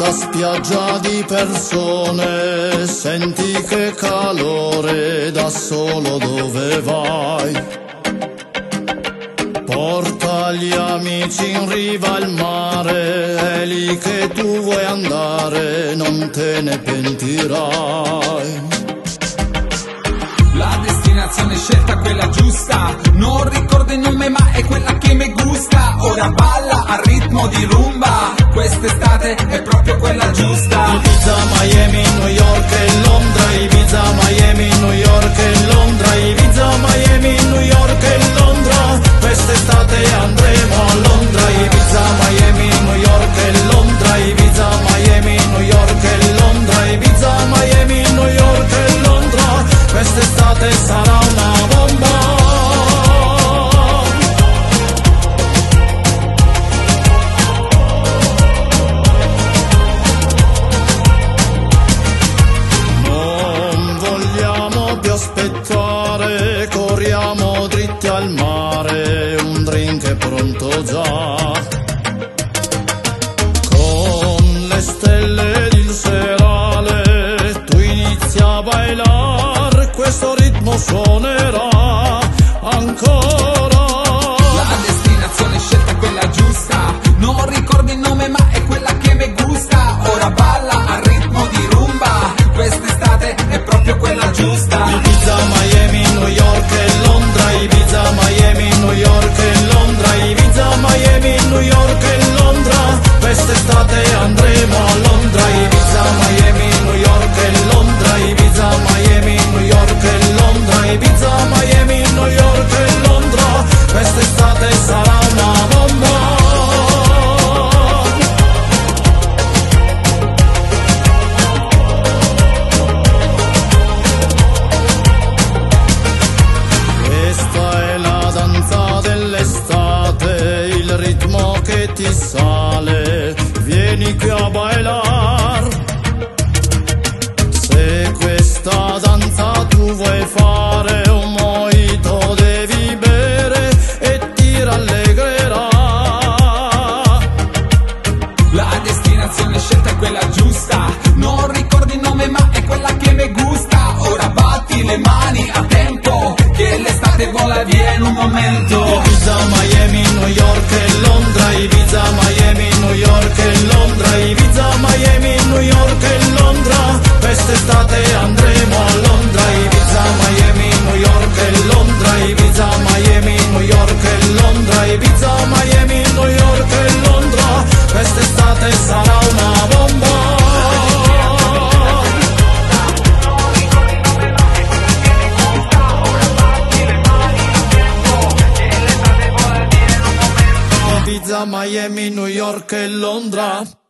questa spiaggia di persone, senti che calore, da solo dove vai? Porta gli amici in riva al mare, è lì che tu vuoi andare, non te ne pentirai. La destinazione scelta, quella giusta, non ricordo il nome ma è quella che mi gusta. Ora balla al ritmo di rumba, quest'estate è proprio quella giusta. Ibiza, Miami, New York e Londra, Ibiza, Miami, New York e Londra, Ibiza, Miami, New York e Londra, quest'estate andremo a Londra. Ibiza, Miami, New York e Londra, Ibiza, Miami, New York e Londra, Ibiza, Miami, New York e Londra, quest'estate sarà una bomba. Non vogliamo più aspettare, corriamo dritti al mare, un drink è pronto già. Con le stelle del serale tu inizi a bailar, questo ritmo suonerà ancora. La destinazione scelta, quella giusta, non ricordo il nome ma è quella che mi gusta. Ora balla al ritmo di rumba, quest'estate è proprio quella giusta. Ibiza, Miami, New York e Londra, Ibiza, Miami, New York e Londra, Ibiza, Miami, New York e Londra, quest'estate andremo a Londra. Ibiza, Miami, New York e Londra, Ibiza, Miami, New York e Londra, Ibiza, Miami, New York e Londra, quest'estate sarà una bomba. Il ritmo che ti sale, vieni qui a bailar. Se questa danza tu vuoi fare, un mojito devi bere e ti rallegrerà. La destinazione scelta è quella giusta, non ricordo il nome ma è quella che mi gusta. Ora batti le mani a tempo, che l'estate vola via in un momento. Ibiza, Miami, New York e Londra, Ibiza, Miami, New York e Londra, Ibiza, Miami, New York e Londra, quest'estate andremo a Londra. Ibiza, Miami, New York e Londra, Ibiza, Miami, New York e Londra, Ibiza, Miami, New York e Londra, quest'estate sarà una bomba. Ibiza, Miami, New York e Londra.